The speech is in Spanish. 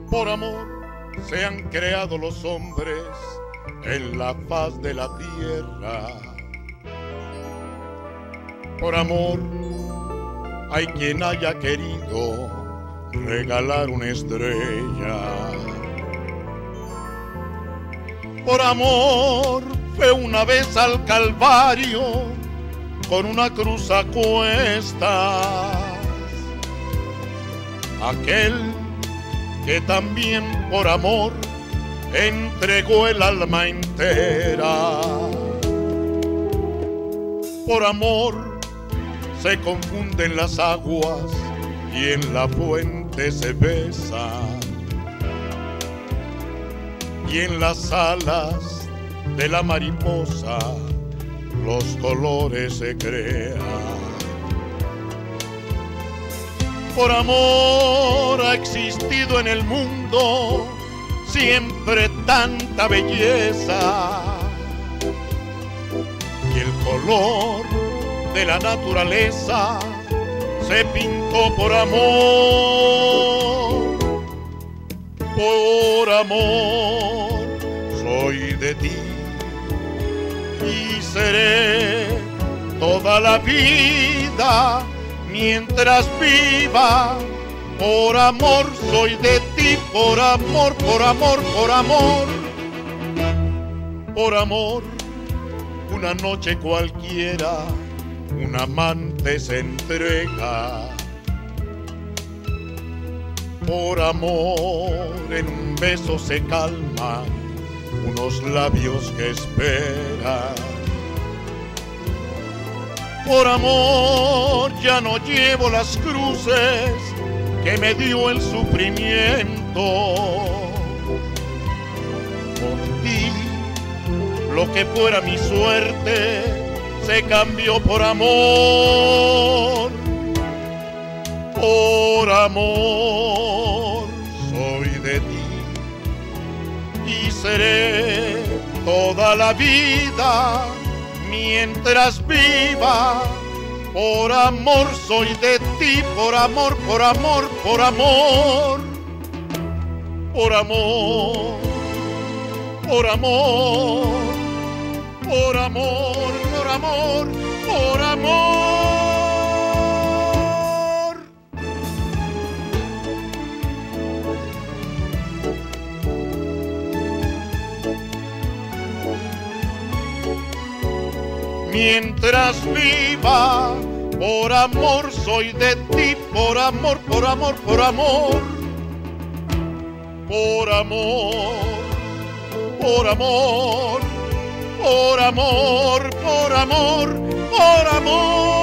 Por amor se han creado los hombres en la faz de la tierra. Por amor hay quien haya querido regalar una estrella. Por amor fue una vez al Calvario con una cruz a cuestas. Aquel que también por amor entregó el alma entera. Por amor se confunden las aguas y en la fuente se besan, y en las alas de la mariposa los colores se crean. Por amor ha existido en el mundo siempre tanta belleza, y el color de la naturaleza se pintó por amor. Por amor soy de ti y seré toda la vida mientras viva. Por amor soy de ti, por amor, por amor, por amor. Por amor, una noche cualquiera, un amante se entrega. Por amor, en un beso se calman unos labios que esperan. Por amor ya no llevo las cruces que me dio el sufrimiento. Por ti, lo que fuera mi suerte se cambió por amor. Por amor soy de ti y seré toda la vida mientras viva. Por amor soy de ti, por amor, por amor, por amor. Por amor, por amor, por amor, por amor, por amor. Mientras viva, por amor soy de ti, por amor, por amor, por amor. Por amor, por amor, por amor, por amor, por amor.